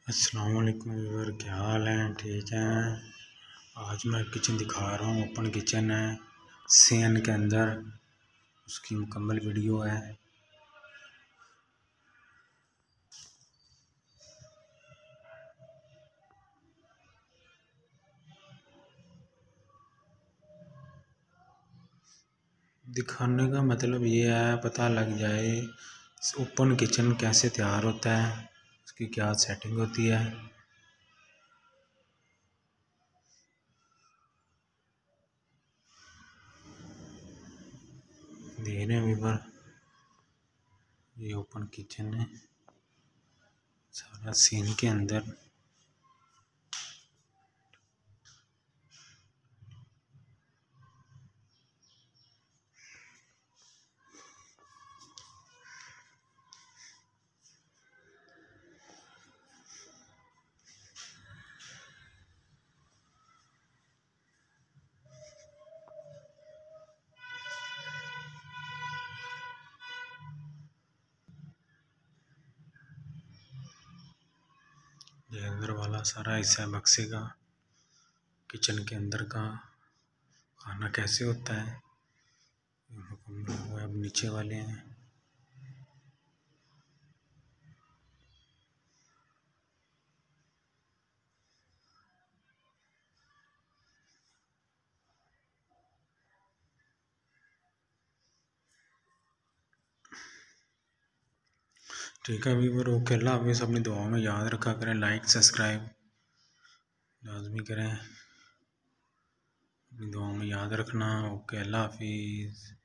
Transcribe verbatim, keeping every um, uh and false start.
अस्सलाम वालेकुम व्यूअर, क्या हाल है? ठीक है। आज मैं किचन दिखा रहा हूँ। ओपन किचन है सीएन के अंदर, उसकी मुकम्मल वीडियो है। दिखाने का मतलब ये है पता लग जाए ओपन किचन कैसे तैयार होता है, उसकी क्या सेटिंग होती है। देख रहे हैं व्यूअर, ये ओपन किचन है सारा सीन के अंदर। ये अंदर वाला सारा हिस्सा बक्से का, किचन के अंदर का खाना कैसे होता है। अब नीचे वाले हैं। ठीक है व्यूअर, ओके, अल्लाह हाफिज़। अपनी दुआओं में याद रखा करें, लाइक सब्सक्राइब लाजमी करें, अपनी दुआओं में याद रखना। ओके, अल्लाह हाफिज़।